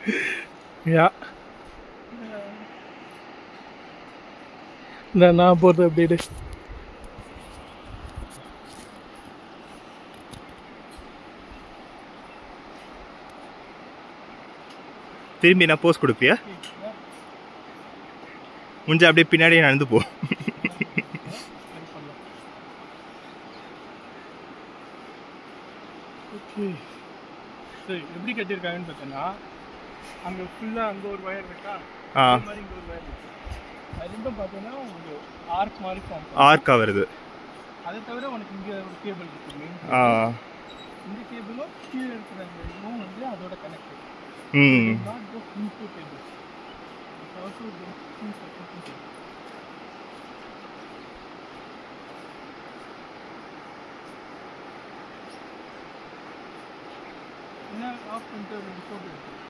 Yeah. நான் போகிறது அப்படியே திரும்பி நான் போஸ் கொடுப்பியா? முடிஞ்சா அப்படியே பின்னாடியே நடந்து போ. எப்படி கட்டியிருக்காங்கன்னு பார்த்தோன்னா, அங்கே ஃபுல்லாக அங்கே ஒரு வயர் இருக்கா, அது மாதிரி இங்கே ஒரு வயர் இருக்கு. அது ரெண்டும் பார்த்தோன்னா ஒரு ஆர்க் மாதிரி ஃபார்ம் ஆர்க்காக வருது. அதை தவிர உனக்கு இங்கே ஒரு கேபிள் இருக்கு. இந்த கேபிளும் கீழே இருக்கிற அந்த இதுவும் வந்து அதோட connect. Not just into cable, it's also என்ன ஆஃப் பண்ணிட்டு போட்டு